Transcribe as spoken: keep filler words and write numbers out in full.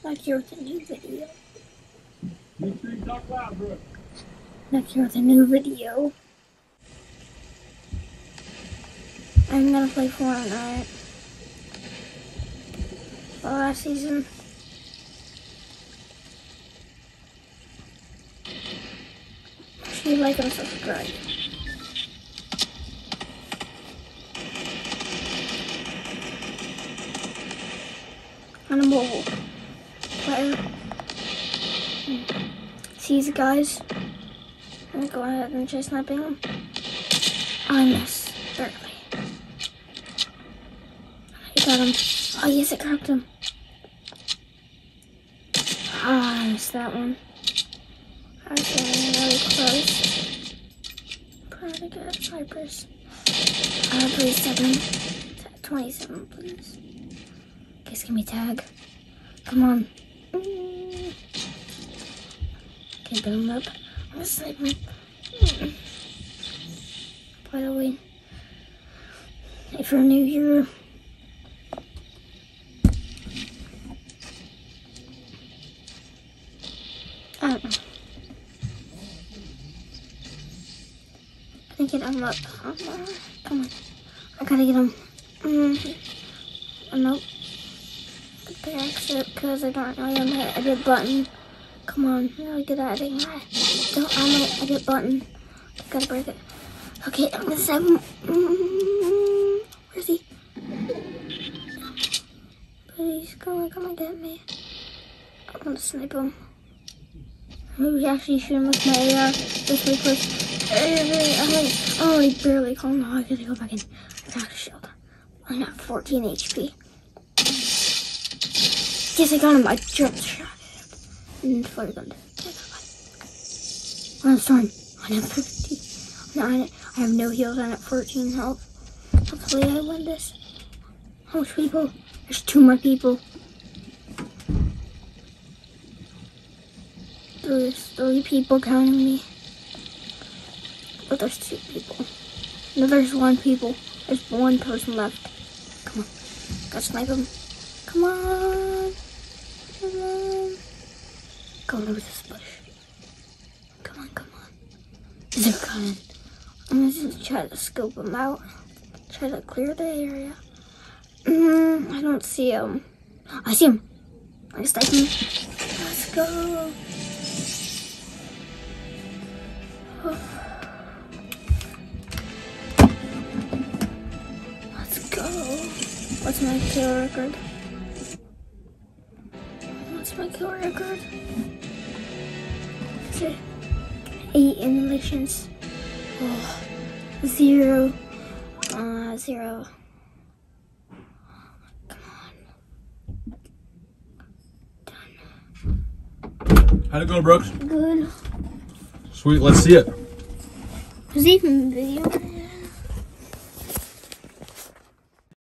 Back here with a new video. Make sure you talk loud, bro. Back here with a new video. I'm gonna play Fortnite. The last season. Make sure you like and subscribe. On a mobile player. See these guys? I'm gonna go ahead and try sniping them. I miss. Barely. I got him. Oh yes, I cracked him. Ah, I missed that one. I was getting really close. Pretty good. Cypress. Uh, please, seven. twenty-seven, please. Guys, give me a tag. Come on. Mm. Okay, build him up. I'm gonna snipe him. Mm. By the way, if you're new here, I don't know. I get him up. Come on. I gotta get him. Mm. Oh, nope. The exit because I don't know my edit button. Come on, really good at it. Don't on my edit button. Gotta break it. Okay, I'm gonna save him. Mm, where is he? Please, come on, come on, get me. I'm gonna snipe him. Maybe actually shoot him with my A R. This way, push. I only barely. Oh no, I gotta go back in. I got a shield. I'm at fourteen H P. Yes, I got him. I jumped shot. And flare gun. One storm. I have fifty. No, I have no heals. I'm at fourteen health. Hopefully, I win this. How much people? There's two more people. There's three people counting me. But there's two people. No, there's one people. There's one person left. Come on. Gotta snipe him. Come on. Come on. Go over this bush. Come on, come on. They're coming. I'm just try to scope them out. Try to clear the area. Mm, I don't see him. I see him. I snipe him. Let's go. Let's go. What's my kill record? What's my kill record? It's eight eliminations. Oh, zero. Uh, zero. Come on. Done. How'd it go, Brooks? Good. Sweet, let's see it. Was even video.